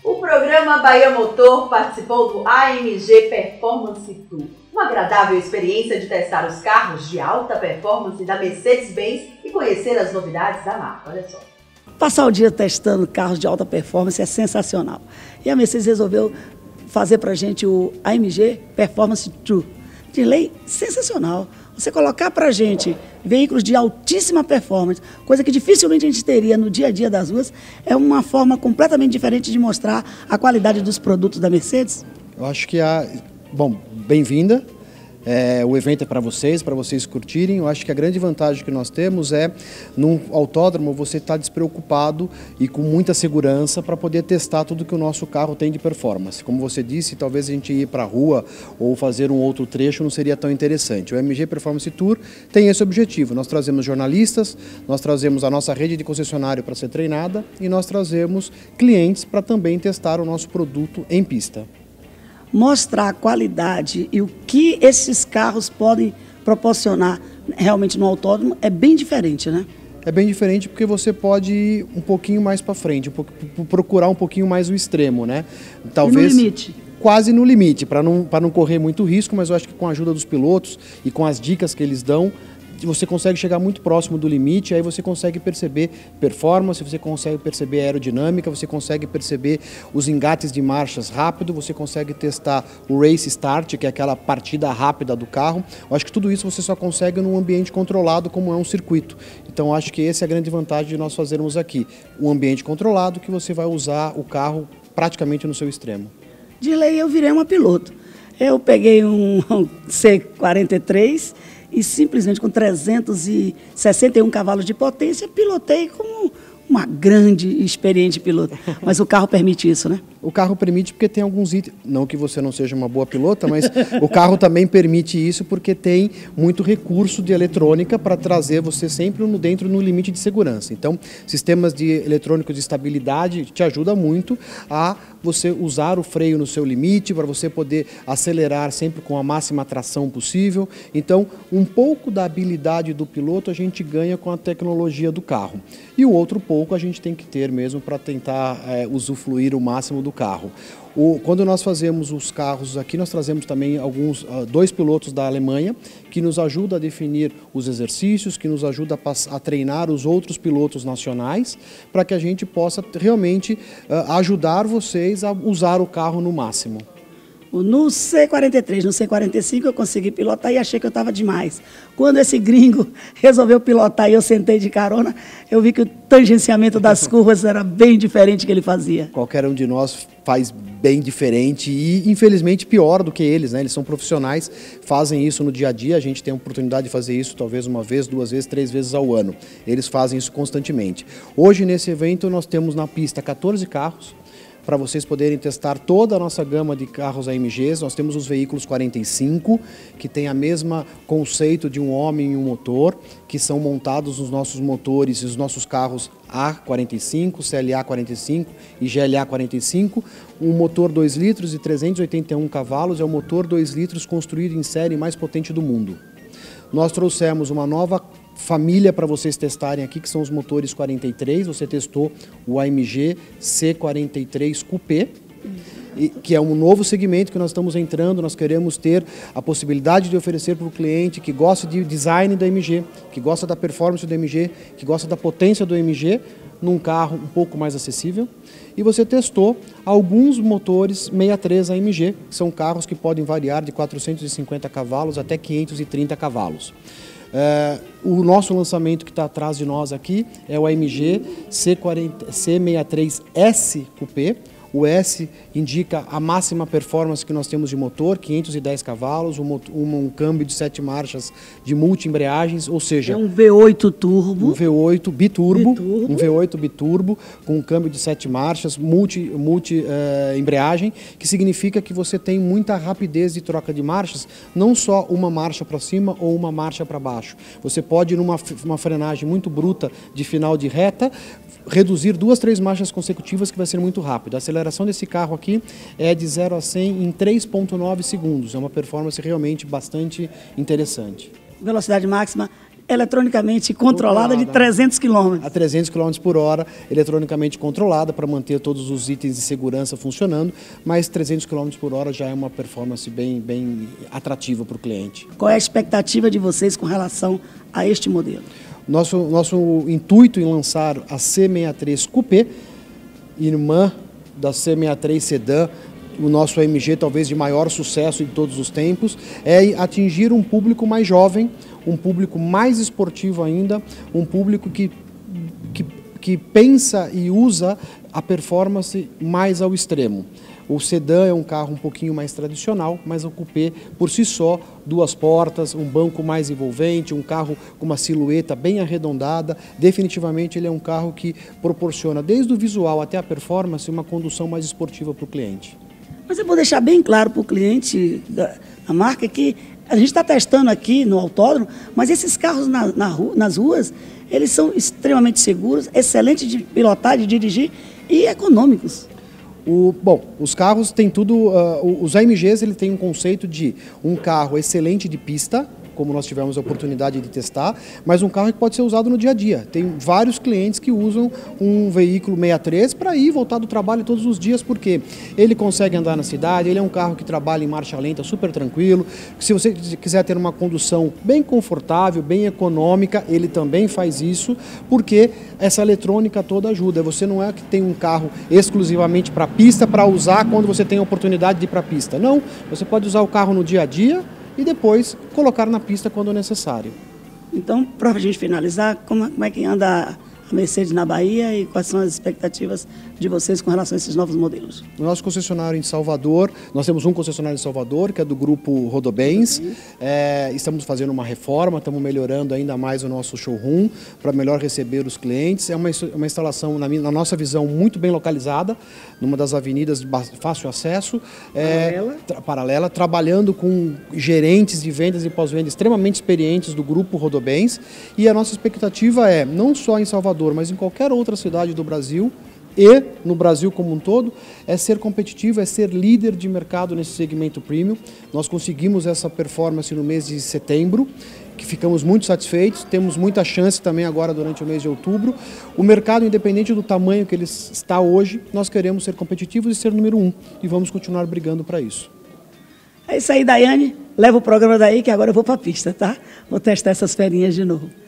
O programa Bahia Motor participou do AMG Performance Tour, uma agradável experiência de testar os carros de alta performance da Mercedes-Benz e conhecer as novidades da marca. Olha só. Passar o dia testando carros de alta performance é sensacional. E a Mercedes resolveu fazer para a gente o AMG Performance Tour. De lei, sensacional. Você colocar para a gente veículos de altíssima performance, coisa que dificilmente a gente teria no dia a dia das ruas, é uma forma completamente diferente de mostrar a qualidade dos produtos da Mercedes. Eu acho que bem-vinda. O evento é para vocês curtirem. Eu acho que a grande vantagem que nós temos é, num autódromo, você estar despreocupado e com muita segurança para poder testar tudo que o nosso carro tem de performance. Como você disse, talvez a gente ir para a rua ou fazer um outro trecho não seria tão interessante. O AMG Performance Tour tem esse objetivo. Nós trazemos jornalistas, nós trazemos a nossa rede de concessionário para ser treinada e nós trazemos clientes para também testar o nosso produto em pista. Mostrar a qualidade e o que esses carros podem proporcionar realmente no autódromo é bem diferente, né? É bem diferente porque você pode ir um pouquinho mais para frente, procurar um pouquinho mais o extremo, né? Talvez, e no limite? Quase no limite, para não correr muito risco, mas eu acho que com a ajuda dos pilotos e com as dicas que eles dão, você consegue chegar muito próximo do limite, aí você consegue perceber performance, você consegue perceber aerodinâmica, você consegue perceber os engates de marchas rápido, você consegue testar o race start, que é aquela partida rápida do carro. Eu acho que tudo isso você só consegue num ambiente controlado como é um circuito. Então eu acho que essa é a grande vantagem de nós fazermos aqui. Um ambiente controlado que você vai usar o carro praticamente no seu extremo. De lei eu virei uma piloto. Eu peguei um C43 e simplesmente com 361 cavalos de potência, pilotei como uma grande e experiente piloto. Mas o carro permite isso, né? O carro permite porque tem alguns itens, não que você não seja uma boa pilota, mas o carro também permite isso porque tem muito recurso de eletrônica para trazer você sempre dentro no limite de segurança. Então, sistemas de eletrônicos de estabilidade te ajudam muito a você usar o freio no seu limite, para você poder acelerar sempre com a máxima tração possível. Então, um pouco da habilidade do piloto a gente ganha com a tecnologia do carro. E o outro pouco a gente tem que ter mesmo para tentar usufruir o máximo do carro. Quando nós fazemos os carros aqui, nós trazemos também dois pilotos da Alemanha que nos ajudam a definir os exercícios, que nos ajudam a treinar os outros pilotos nacionais, para que a gente possa realmente ajudar vocês a usar o carro no máximo. No C43, no C45 eu consegui pilotar e achei que eu estava demais. Quando esse gringo resolveu pilotar e eu sentei de carona, eu vi que o tangenciamento das curvas era bem diferente do que ele fazia. Qualquer um de nós faz bem diferente e, infelizmente, pior do que eles, né? Eles são profissionais, fazem isso no dia a dia, a gente tem a oportunidade de fazer isso talvez uma vez, 2 vezes, 3 vezes ao ano. Eles fazem isso constantemente. Hoje, nesse evento, nós temos na pista 14 carros, para vocês poderem testar toda a nossa gama de carros AMGs. Nós temos os veículos 45, que tem a mesma conceito de um homem e um motor, que são montados nos nossos motores e os nossos carros A45, CLA 45 e GLA 45. Um motor 2 litros e 381 cavalos, é o motor 2 litros construído em série mais potente do mundo. Nós trouxemos uma nova família para vocês testarem aqui, que são os motores 43. Você testou o AMG C43 Coupé, que é um novo segmento que nós estamos entrando. Nós queremos ter a possibilidade de oferecer para o cliente que gosta de design do AMG, que gosta da performance do AMG, que gosta da potência do AMG, num carro um pouco mais acessível. E você testou alguns motores 63 AMG, que são carros que podem variar de 450 cavalos até 530 cavalos. O nosso lançamento que está atrás de nós aqui é o AMG C63S Coupé. O S indica a máxima performance que nós temos de motor, 510 cavalos, um câmbio de 7 marchas de multi-embreagens, ou seja... É um V8 turbo. Um V8 biturbo. Um V8 biturbo com um câmbio de 7 marchas, multi-embreagem, que significa que você tem muita rapidez de troca de marchas, não só uma marcha para cima ou uma marcha para baixo. Você pode, numa frenagem muito bruta de final de reta, reduzir 2, 3 marchas consecutivas, que vai ser muito rápido. A aceleração desse carro aqui é de 0 a 100 em 3,9 segundos. É uma performance realmente bastante interessante. Velocidade máxima eletronicamente controlada de 300 km. A 300 km por hora, eletronicamente controlada para manter todos os itens de segurança funcionando, mas 300 km por hora já é uma performance bem atrativa para o cliente. Qual é a expectativa de vocês com relação a este modelo? Nosso intuito em lançar a C63 Coupé, irmã da C63 Sedan, o nosso AMG talvez de maior sucesso de todos os tempos, é atingir um público mais jovem, um público mais esportivo ainda, um público que pensa e usa a performance mais ao extremo. O sedã é um carro um pouquinho mais tradicional, mas o coupé, por si só, 2 portas, um banco mais envolvente, um carro com uma silhueta bem arredondada, definitivamente ele é um carro que proporciona, desde o visual até a performance, uma condução mais esportiva para o cliente. Mas eu vou deixar bem claro para o cliente da marca que a gente está testando aqui no autódromo, mas esses carros nas ruas, eles são extremamente seguros, excelentes de pilotar, de dirigir e econômicos. Bom, os carros têm tudo, os AMGs ele tem um conceito de um carro excelente de pista, como nós tivemos a oportunidade de testar, mas um carro que pode ser usado no dia a dia. Tem vários clientes que usam um veículo 63 para ir e voltar do trabalho todos os dias, porque ele consegue andar na cidade, ele é um carro que trabalha em marcha lenta, super tranquilo. Se você quiser ter uma condução bem confortável, bem econômica, ele também faz isso, porque essa eletrônica toda ajuda. Você não é que tem um carro exclusivamente para pista, para usar quando você tem a oportunidade de ir para a pista. Não, você pode usar o carro no dia a dia, e depois colocar na pista quando necessário. Então, para a gente finalizar, como é que anda a Mercedes na Bahia e quais são as expectativas de vocês com relação a esses novos modelos? No nosso concessionário em Salvador, nós temos um concessionário em Salvador, que é do grupo Rodobens. Estamos fazendo uma reforma, estamos melhorando ainda mais o nosso showroom para melhor receber os clientes. É uma instalação, na nossa visão, muito bem localizada, numa das avenidas de fácil acesso, paralela, trabalhando com gerentes de vendas e pós-venda extremamente experientes do grupo Rodobens. E a nossa expectativa é, não só em Salvador, mas em qualquer outra cidade do Brasil e no Brasil como um todo, é ser competitivo, é ser líder de mercado nesse segmento premium. Nós conseguimos essa performance no mês de setembro, que ficamos muito satisfeitos, temos muita chance também agora durante o mês de outubro. O mercado, independente do tamanho que ele está hoje, nós queremos ser competitivos e ser número 1 e vamos continuar brigando para isso. É isso aí, Daiane. Leva o programa daí que agora eu vou para a pista, tá? Vou testar essas ferinhas de novo.